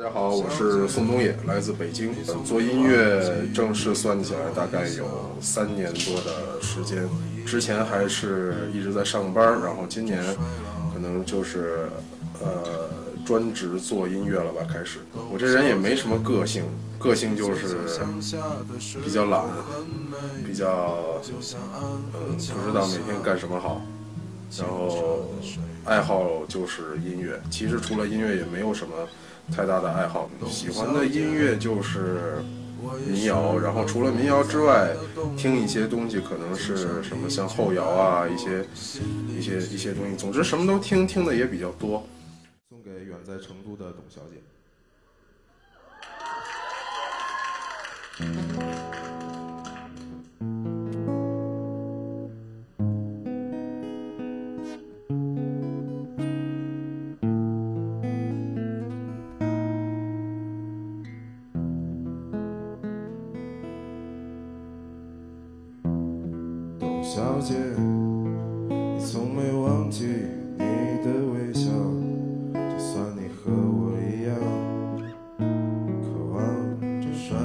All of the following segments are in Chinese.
大家好，我是宋冬野，来自北京。做音乐正式算起来大概有3年多的时间，之前还是一直在上班，然后今年可能就是专职做音乐了吧。开始，我这人也没什么个性，个性就是比较懒，比较不知道每天干什么好。然后爱好就是音乐，其实除了音乐也没有什么太大的爱好。喜欢的音乐就是民谣，然后除了民谣之外，听一些东西可能是什么像后摇啊，一些东西，总之什么都听，听的也比较多。送给远在成都的董小姐。小姐，你从没忘记你的微笑，就算你和我一样渴望着衰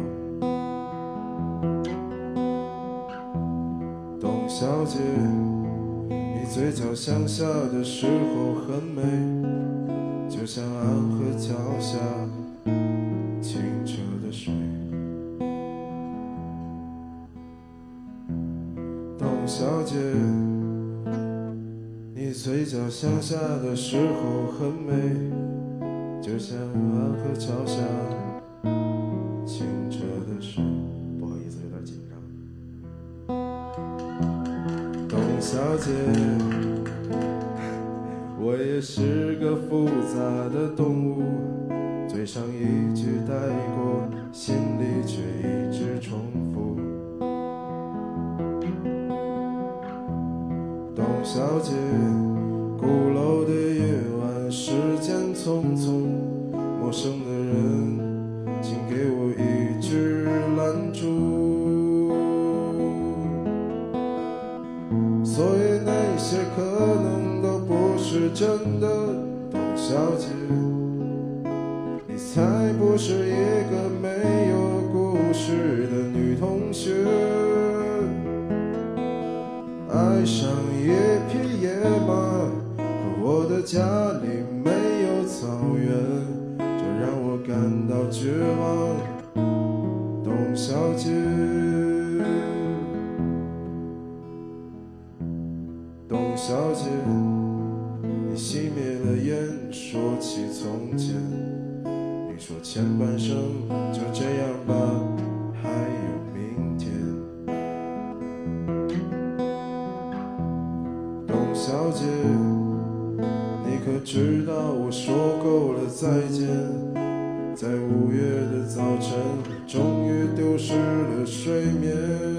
老。董小姐，你嘴角向下的时候很美，就像安河桥下清澈的水。小姐，你嘴角向下的时候很美，就像安河桥下清澈的水。不好意思，有点紧张。董小姐，我也是个复杂的动物，嘴上一句带过，心里却一直重复。董小姐，鼓楼的夜晚，时间匆匆，陌生的人，请给我一支蜡烛。所以那些可能都不是真的，董小姐，你才不是一个没有故事的女同学。爱上一匹野马，可我的家里没有草原，这让我感到绝望。董小姐，董小姐，你熄灭了烟，说起从前，你说前半生就这样吧，还有明天。小姐，你可知道我说够了再见，在5月的早晨终于丢失了睡眠。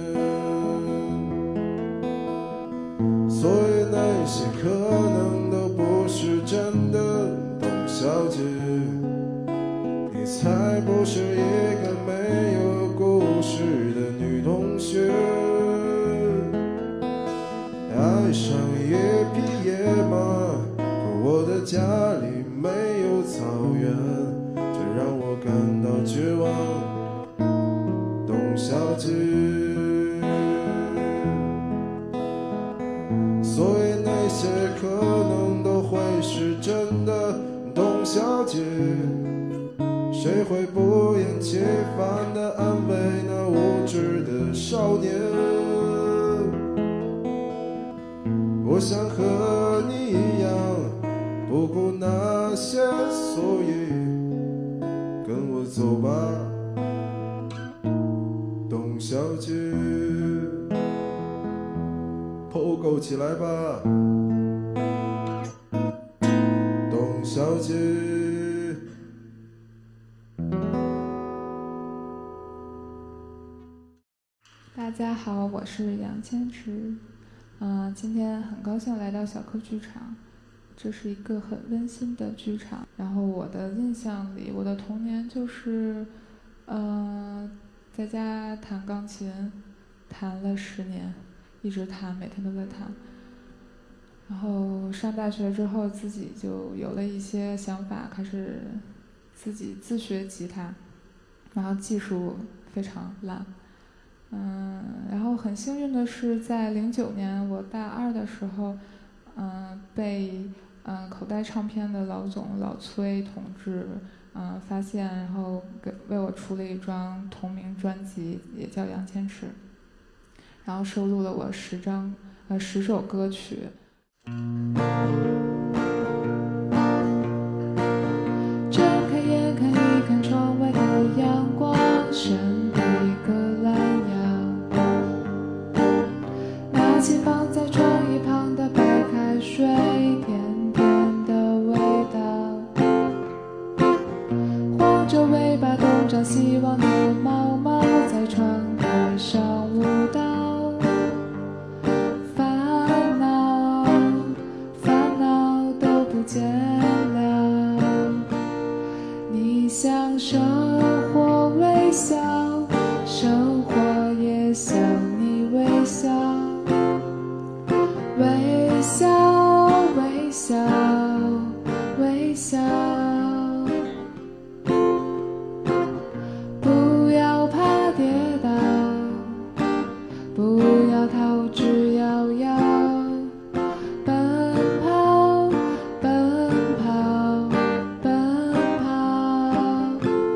所以那些可能都不是真的，董小姐，你才不是一个没有故事的女同学。爱上一匹野马，可我的家里没有草原，这让我感到绝望。董小姐，所以那些可能都会是真的，董小姐，谁会不厌其烦地安慰那无知的少年？我想和你一样，不顾那些所以，跟我走吧，董小姐，剖够起来吧，董小姐。 大家好，我是杨千池。今天很高兴来到小柯剧场，这是一个很温馨的剧场。然后我的印象里，我的童年就是，在家弹钢琴，弹了10年，一直弹，每天都在弹。然后上大学之后，自己就有了一些想法，开始自己自学吉他，然后技术非常烂。然后很幸运的是，在09年我大2的时候，被口袋唱片的老总老崔同志发现，然后为我出了一张同名专辑，也叫《杨千尺》，然后收录了我10首歌曲。睁开眼看一看窗外的阳光，伸一个懒腰，拿起放在窗一旁的白开水，甜甜的味道，晃着尾巴东张西望的猫猫在窗台上舞蹈，烦恼都不见了，你向生活微笑，生活也向你微笑，微笑微笑微笑，不要怕跌倒，不要逃之夭夭，奔跑奔跑奔跑，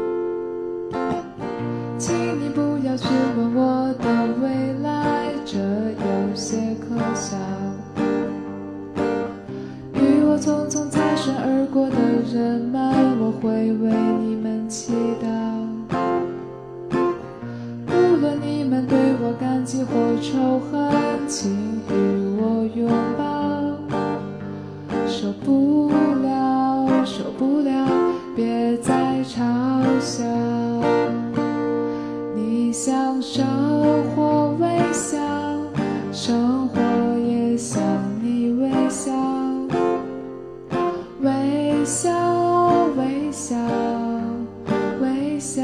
请你不要询问我的未来，这有些可笑，与我匆匆擦身而过的人们，我会为你们祈祷，无论你们对我感激或仇恨，请与我拥抱，受不了受不了，别再嘲笑，你向生活微笑，生活也向你微笑，微笑微笑微笑，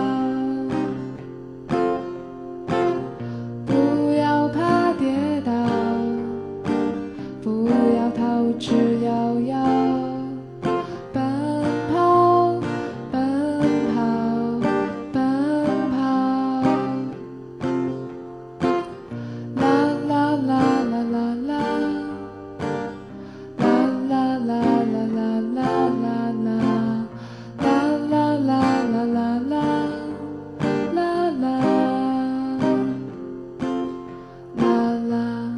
不要怕跌倒，不要逃之夭夭，奔跑奔跑奔跑，啦啦啦啦啦啦，啦啦啦啦啦啦啦啦，啦啦啦啦啦啦啦啦啦啦。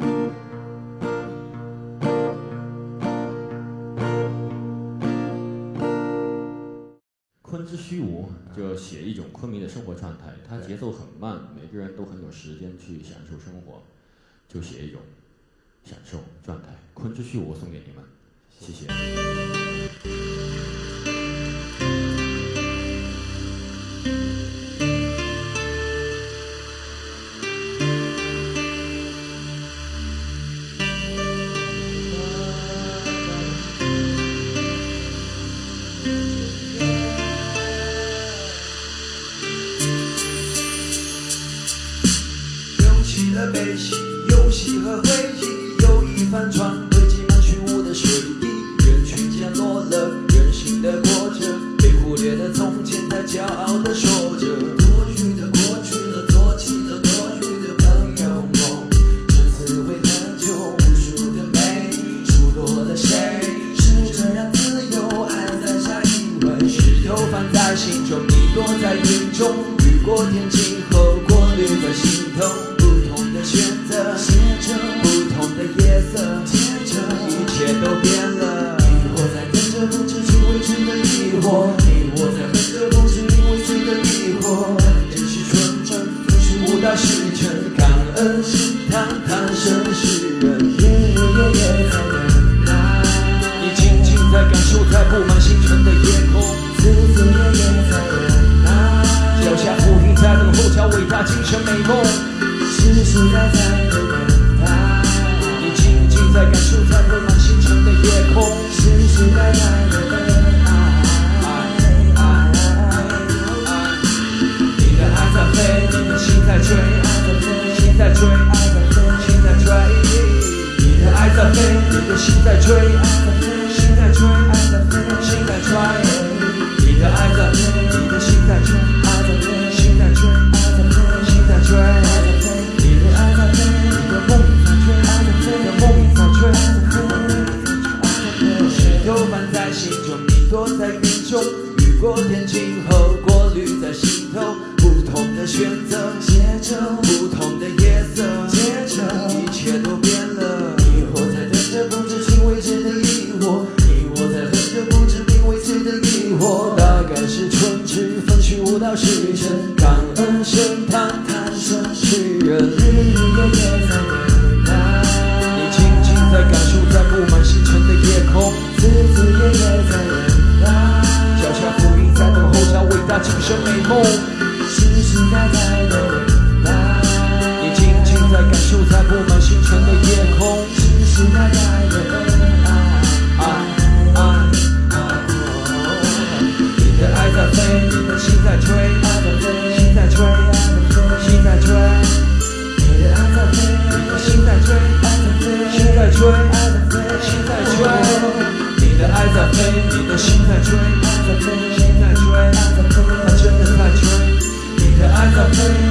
昆之虚无就写一种昆明的生活状态，它节奏很慢，每个人都很有时间去享受生活，就写一种享受状态。昆之虚无送给你们，谢谢。 涌起了悲喜，游戏和回忆，有一帆船轨迹满虚无的水底，人群间落了人性的过程，被忽略的从前，他骄傲地说着过去的过去了，做起了过去的朋友梦，这次会很久，无数的美数落了谁？是这样自由，还在下一吻，石头放在心中，你躲在云中，雨过天晴后过滤在心头，不同的选择写着不同的夜色，贴着一切都变了，你我在跟着风之处微尘的疑惑，你我在跟着风之灵微醉的疑惑，真是纯真不是舞蹈时辰，感恩心堂谈生世人，你静静在感受在布满星辰的夜空，日夜在忍耐，脚下浮萍在等候着伟大精神美梦，实实在在的等待，你静静在感受在布满星辰的夜空，实实在在的等待，你的爱在飞，你的心在追，心在追，心在追，你的爱在飞，你的心在追，心在追，心在追，你的爱在在追，爱在飞，心在追，爱在飞，心在追，爱在飞，你的爱在飞，你的梦在追，爱在飞，你的梦在追，爱在飞，石头放在心中，你躲在云中，雨过天晴后，过滤在心头，不同的选择，接着不同的夜色，接着一切都变了。你我在等着不知情未知的疑惑，你我在等着不知名未知的疑惑。大概是春至，分虚无到时辰，感恩神坛，谈生世人，日日夜夜在等待。你静静在感受，在布满星辰的夜空，日日夜夜在等待。脚下浮云在等候着伟大今生美梦，时时代代的等待。你静静在感受，在布满星辰的夜空，时时代代的爱。你的爱在飞，你的心在追，爱在飞，心在追，爱在飞，心在追。你的爱在飞，你的心在追，爱在飞，心在追，爱在飞，心在追。你的爱在飞，你的心在追，爱在飞，心在追，爱在飞，它真的在追。你的爱在飞。